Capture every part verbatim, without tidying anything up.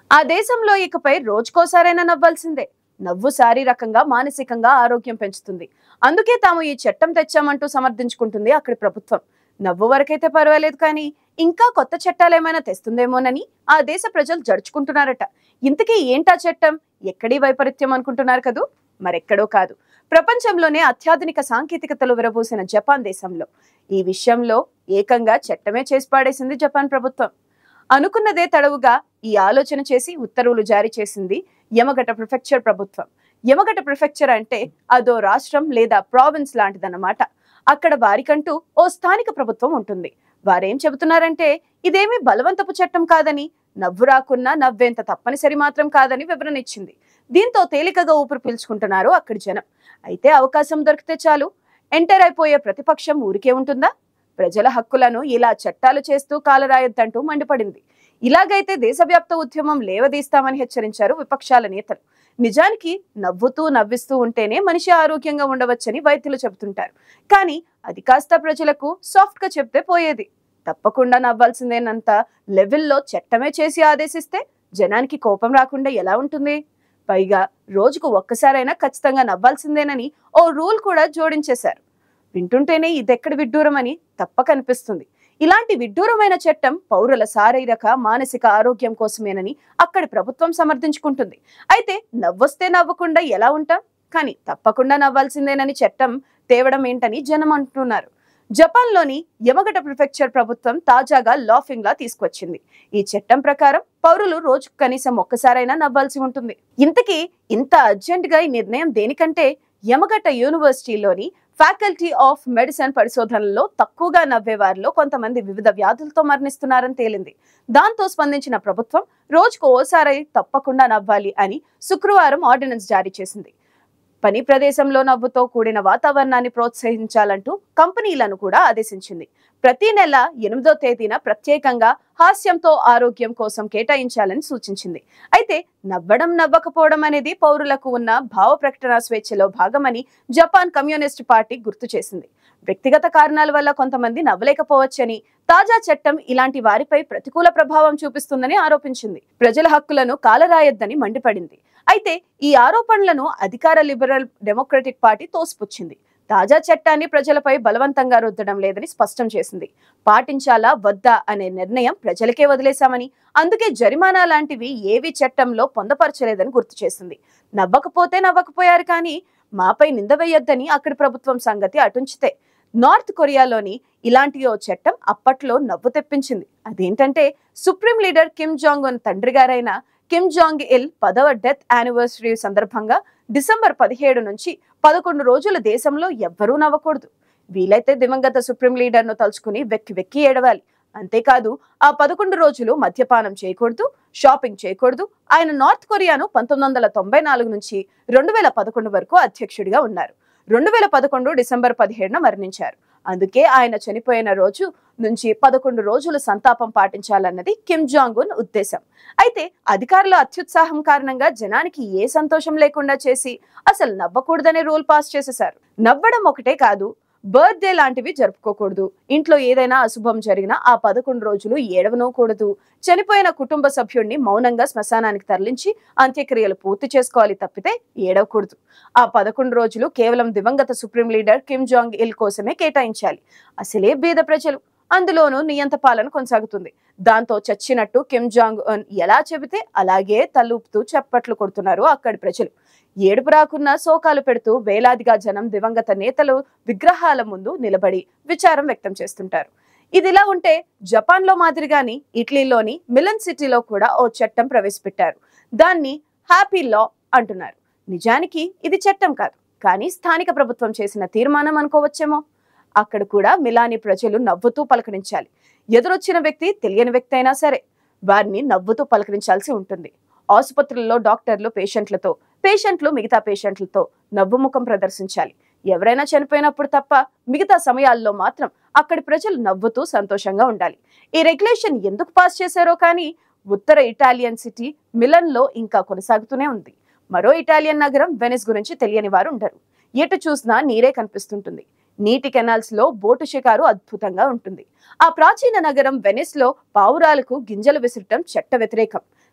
ఆ దేశంలో ఇకపై రోజుకోసారైనా నవ్వాల్సిందే. నవ్వు శారీరకంగా, మానసికంగా ఆరోగ్యం పెంచుతుంది. అందుకే తాము ఈ చట్టం తెచ్చామంటూ సమర్థించుకుంటుంది అక్కడి ప్రభుత్వం. నవ్వు వరకైతే పర్వాలేదు కానీ ఇంకా కొత్త చట్టాలేమైనా తెస్తుందేమోనని ఆ దేశ ప్రజలు జడుచుకుంటున్నారట. ఇంతకీ ఏంటా చట్టం? ఎక్కడి వైపరీత్యం అనుకుంటున్నారు కదూ? మరెక్కడో కాదు, ప్రపంచంలోనే అత్యాధునిక సాంకేతికతలు విరబూసిన జపాన్ దేశంలో. ఈ విషయంలో ఏకంగా చట్టమే చేసి పాడేసింది జపాన్ ప్రభుత్వం. అనుకున్నదే తడవుగా ఈ ఆలోచన చేసి ఉత్తర్వులు జారీ చేసింది యమగట ప్రిఫెక్చర్ ప్రభుత్వం. యమగట ప్రిఫెక్చర్ అంటే అదో రాష్ట్రం లేదా ప్రావిన్స్ లాంటిదన్నమాట. అక్కడ వారికంటూ ఓ స్థానిక ప్రభుత్వం ఉంటుంది. వారేం చెబుతున్నారంటే ఇదేమీ బలవంతపు చట్టం కాదని, నవ్వు రాకున్నా నవ్వేంత తప్పనిసరి మాత్రం కాదని వివరణ ఇచ్చింది. దీంతో తేలికగా ఊపిరి పీల్చుకుంటున్నారు అక్కడి జనం. అయితే అవకాశం దొరికితే చాలు ఎంటర్ అయిపోయే ప్రతిపక్షం ఊరికే ఉంటుందా? ప్రజల హక్కులను ఇలా చట్టాలు చేస్తూ కాలరాయొద్దంటూ మండిపడింది. ఇలాగైతే దేశవ్యాప్త ఉద్యమం లేవదీస్తామని హెచ్చరించారు విపక్షాల నేతలు. నిజానికి నవ్వుతూ నవ్విస్తూ ఉంటేనే మనిషి ఆరోగ్యంగా ఉండవచ్చని వైద్యులు చెబుతుంటారు. కానీ అది కాస్త ప్రజలకు సాఫ్ట్ గా చెప్తే పోయేది. తప్పకుండా నవ్వాల్సిందేనంత లెవెల్లో చట్టమే చేసి ఆదేశిస్తే జనానికి కోపం రాకుండా ఎలా ఉంటుంది? పైగా రోజుకు ఒక్కసారైనా ఖచ్చితంగా నవ్వాల్సిందేనని ఓ రూల్ కూడా జోడించేశారు. వింటుంటేనే ఇదెక్కడి విడ్డూరం అని తప్పక అనిపిస్తుంది. ఇలాంటి విడ్డూరమైన చట్టం పౌరుల శారీరక మానసిక ఆరోగ్యం కోసమేనని అక్కడి ప్రభుత్వం సమర్థించుకుంటుంది. అయితే నవ్వొస్తే నవ్వకుండా ఎలా ఉంటాం? కానీ తప్పకుండా నవ్వాల్సిందేనని చట్టం తేవడం ఏంటని జనం అంటున్నారు. జపాన్లోని యమగట ప్రిఫెక్చర్ ప్రభుత్వం తాజాగా లాఫింగ్ లా తీసుకొచ్చింది. ఈ చట్టం ప్రకారం పౌరులు రోజుకు కనీసం ఒక్కసారైనా నవ్వాల్సి ఉంటుంది. ఇంతకీ ఇంత అర్జెంట్ గా ఈ నిర్ణయం దేనికంటే యమగట యూనివర్సిటీలోని ఫ్యాకల్టీ ఆఫ్ మెడిసిన్ పరిశోధనలో తక్కువగా నవ్వే వారిలో కొంతమంది వివిధ వ్యాధులతో మరణిస్తున్నారని తేలింది. దాంతో స్పందించిన ప్రభుత్వం రోజుకు ఓసారి తప్పకుండా నవ్వాలి అని శుక్రవారం ఆర్డినెన్స్ జారీ చేసింది. పని ప్రదేశంలో నవ్వుతో కూడిన వాతావరణాన్ని ప్రోత్సహించాలంటూ కంపెనీలను కూడా ఆదేశించింది. ప్రతి నెల ఎనిమిదో తేదీన ప్రత్యేకంగా హాస్యంతో ఆరోగ్యం కోసం కేటాయించాలని సూచించింది. అయితే నవ్వడం నవ్వకపోవడం అనేది పౌరులకు ఉన్న భావ ప్రకటన స్వేచ్ఛలో భాగమని జపాన్ కమ్యూనిస్ట్ పార్టీ గుర్తు చేసింది. వ్యక్తిగత కారణాల వల్ల కొంతమంది నవ్వలేకపోవచ్చని, తాజా చట్టం ఇలాంటి వారిపై ప్రతికూల ప్రభావం చూపిస్తుందని ఆరోపించింది. ప్రజల హక్కులను కాలరాయొద్దని మండిపడింది. అయితే ఈ ఆరోపణలను అధికార లిబరల్ డెమోక్రటిక్ పార్టీ తోసిపుచ్చింది. తాజా చట్టాన్ని ప్రజలపై బలవంతంగా రుద్దడం లేదని స్పష్టం చేసింది. పాటించాలా వద్దా అనే నిర్ణయం ప్రజలకే వదిలేశామని, అందుకే జరిమానా లాంటివి ఏవి చట్టంలో పొందపరచలేదని గుర్తు చేసింది. నవ్వకపోతే నవ్వకపోయారు కానీ మాపై నింద వేయొద్దని అక్కడి ప్రభుత్వం సంగతి అటుంచితే, నార్త్ కొరియాలోని ఇలాంటి ఓ చట్టం అప్పట్లో నవ్వు తెప్పించింది. అదేంటంటే supreme leader Kim Jong Un తండ్రి గారైన కిమ్ జాంగ్ ఇల్ పదవ డెత్ యానివర్సరీ సందర్భంగా డిసెంబర్ పదిహేడు నుంచి పదకొండు రోజులు దేశంలో ఎవ్వరూ నవ్వకూడదు. వీలైతే దివంగత సుప్రీం లీడర్ ను తలుచుకుని వెక్కి వెక్కి ఏడవాలి. అంతేకాదు ఆ పదకొండు రోజులు మద్యపానం చేయకూడదు, షాపింగ్ చేయకూడదు. ఆయన నార్త్ కొరియాను పంతొమ్మిది వందల తొంభై నాలుగు నుంచి రెండు వేల పదకొండు వరకు అధ్యక్షుడిగా ఉన్నారు. రెండు వేల పదకొండు డిసెంబర్ పదిహేడున మరణించారు. అందుకే ఆయన చనిపోయిన రోజు నుంచి పదకొండు రోజులు సంతాపం పాటించాలన్నది కిమ్ జాంగ్ ఉన్ ఉద్దేశం. అయితే అధికారుల అత్యుత్సాహం కారణంగా జనానికి ఏ సంతోషం లేకుండా చేసి అసలు నవ్వకూడదనే రూల్ పాస్ చేసేశారు. నవ్వడం ఒకటే కాదు, బర్త్డే లాంటివి జరుపుకోకూడదు. ఇంట్లో ఏదైనా అశుభం జరిగినా ఆ పదకొండు రోజులు ఏడవనూకూడదు. చనిపోయిన కుటుంబ సభ్యుడిని మౌనంగా శ్మశానానికి తరలించి అంత్యక్రియలు పూర్తి చేసుకోవాలి తప్పితే ఏడవకూడదు. ఆ పదకొండు రోజులు కేవలం దివంగత supreme leader Kim Jong Il కోసమే కేటాయించాలి. అసలే బీద ప్రజలు, అందులోనూ నియంత పాలన కొనసాగుతుంది. దాంతో చచ్చినట్టు కిమ్ జాంగ్ ఉన్ ఎలా చెబితే అలాగే తలూపుతూ చప్పట్లు కొడుతున్నారు అక్కడి ప్రజలు. ఏడుపు రాకున్నా శోకాలు పెడుతూ వేలాదిగా జనం దివంగత నేతలు విగ్రహాల ముందు నిలబడి విచారం వ్యక్తం చేస్తుంటారు. ఇదిలా ఉంటే జపాన్ లో మాదిరిగాని ఇటలీలోని మిలన్ సిటీలో కూడా ఓ చట్టం ప్రవేశపెట్టారు. దాన్ని హ్యాపీ లా అంటున్నారు. నిజానికి ఇది చట్టం కాదు, కానీ స్థానిక ప్రభుత్వం చేసిన తీర్మానం అనుకోవచ్చేమో. అక్కడ కూడా మిలానీ ప్రజలు నవ్వుతూ పలకరించాలి. ఎదురొచ్చిన వ్యక్తి తెలియని వ్యక్తి అయినా సరే వారిని నవ్వుతూ పలకరించాల్సి ఉంటుంది. ఆసుపత్రుల్లో డాక్టర్లు పేషెంట్లతో, పేషెంట్లు మిగతా పేషెంట్లతో నవ్వుముఖం ప్రదర్శించాలి. ఎవరైనా చనిపోయినప్పుడు తప్ప మిగతా సమయాల్లో మాత్రం అక్కడి ప్రజలు నవ్వుతూ సంతోషంగా ఉండాలి. ఈ రెగ్యులేషన్ ఎందుకు పాస్ చేశారో కానీ ఉత్తర ఇటాలియన్ సిటీ మిలన్ లో ఇంకా కొనసాగుతూనే ఉంది. మరో ఇటాలియన్ నగరం వెనిస్ గురించి తెలియని వారు ఉండరు. ఎటు చూసినా నీరే కనిపిస్తుంటుంది. నీటి కెనాల్స్ లో బోటు షికారు అద్భుతంగా ఉంటుంది. ఆ ప్రాచీన నగరం వెనిస్ లో పావురాలకు గింజలు విసరటం చట్ట వ్యతిరేకం.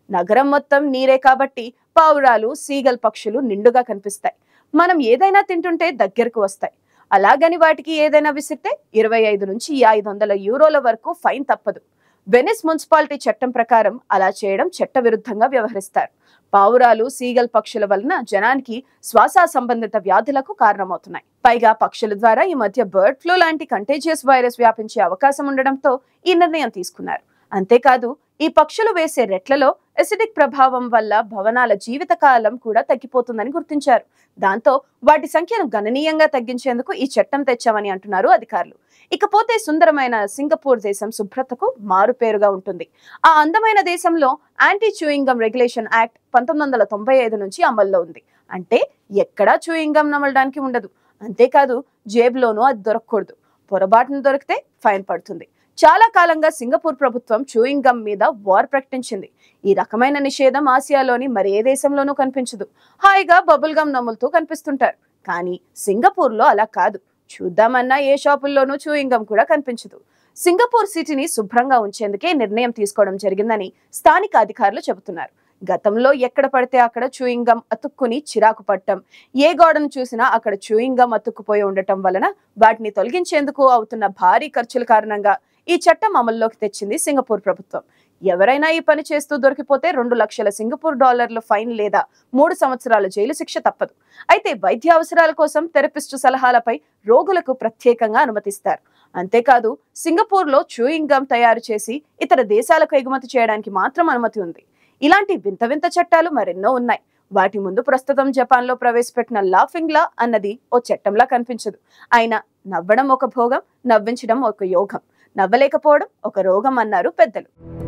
నగరం మొత్తం నీరే కాబట్టి పావురాలు, సీగల్ పక్షులు నిండుగా కనిపిస్తాయి. మనం ఏదైనా తింటుంటే దగ్గరకు వస్తాయి. అలాగని వాటికి ఏదైనా విసిరితే ఇరవై ఐదు నుంచి ఐదు వందల యూరోల వరకు ఫైన్ తప్పదు. వెనిస్ మున్సిపాలిటీ చట్టం ప్రకారం అలా చేయడం చట్ట విరుద్ధంగా వ్యవహరిస్తారు. పావురాలు, సీగల్ పక్షుల వలన జనానికి శ్వాస సంబంధిత వ్యాధులకు కారణమవుతున్నాయి. పైగా పక్షుల ద్వారా ఈ మధ్య బర్డ్ ఫ్లూ లాంటి కంటేజియస్ వైరస్ వ్యాపించే అవకాశం ఉండడంతో ఈ నిర్ణయం తీసుకున్నారు. అంతేకాదు, ఈ పక్షులు వేసే రెట్లలో ఎసిడిక్ ప్రభావం వల్ల భవనాల జీవిత కాలం కూడా తగ్గిపోతుందని గుర్తించారు. దాంతో వాటి సంఖ్యను గణనీయంగా తగ్గించేందుకు ఈ చట్టం తెచ్చామని అంటున్నారు అధికారులు. ఇకపోతే సుందరమైన సింగపూర్ దేశం శుభ్రతకు మారుపేరుగా ఉంటుంది. ఆ అందమైన దేశంలో anti chewing gum regulation act పంతొమ్మిది వందల తొంభై ఐదు నుంచి అమల్లో ఉంది. అంటే ఎక్కడా చూయింగ్ గమ్ నమలడానికి ఉండదు. అంతేకాదు, జేబులోనూ అది దొరకకూడదు. పొరపాటును దొరికితే ఫైన్ పడుతుంది. చాలా కాలంగా సింగపూర్ ప్రభుత్వం చూయింగ్ గమ్ మీద వార్ ప్రకటించింది. ఈ రకమైన నిషేధం ఆసియాలోని మరి ఏ దేశంలోనూ కనిపించదు. హాయిగా బబుల్ గమ్ నములుతూ కనిపిస్తుంటారు. కానీ సింగపూర్ లో అలా కాదు. చూద్దామన్నా ఏ షాపుల్లోనూ చూయింగ్ గమ్ కూడా కనిపించదు. సింగపూర్ సిటీని శుభ్రంగా ఉంచేందుకే నిర్ణయం తీసుకోవడం జరిగిందని స్థానిక అధికారులు చెబుతున్నారు. గతంలో ఎక్కడ పడితే అక్కడ చూయింగ్ గమ్ అతుక్కుని చిరాకు పట్టడం, ఏ గోడను చూసినా అక్కడ చూయింగ్ గమ్ అతుక్కుపోయి ఉండటం వలన వాటిని తొలగించేందుకు అవుతున్న భారీ ఖర్చుల కారణంగా ఈ చట్టం అమల్లోకి తెచ్చింది సింగపూర్ ప్రభుత్వం. ఎవరైనా ఈ పని చేస్తూ దొరికిపోతే రెండు లక్షల సింగపూర్ డాలర్ల ఫైన్ లేదా మూడు సంవత్సరాల జైలు శిక్ష తప్పదు. అయితే వైద్య అవసరాల కోసం థెరపిస్టు సలహాలపై రోగులకు ప్రత్యేకంగా అనుమతిస్తారు. అంతేకాదు, సింగపూర్ లో చూయింగ్ గమ్ తయారు చేసి ఇతర దేశాలకు ఎగుమతి చేయడానికి మాత్రం అనుమతి ఉంది. ఇలాంటి వింత వింత చట్టాలు మరెన్నో ఉన్నాయి. వాటి ముందు ప్రస్తుతం జపాన్ లో ప్రవేశపెట్టిన లాఫింగ్ లా అన్నది ఓ చట్టంలా కనిపించదు. అయినా నవ్వడం ఒక భోగం, నవ్వించడం ఒక యోగం. నవ్వలేకపోవడం ఒక రోగం అన్నారు పెద్దలు.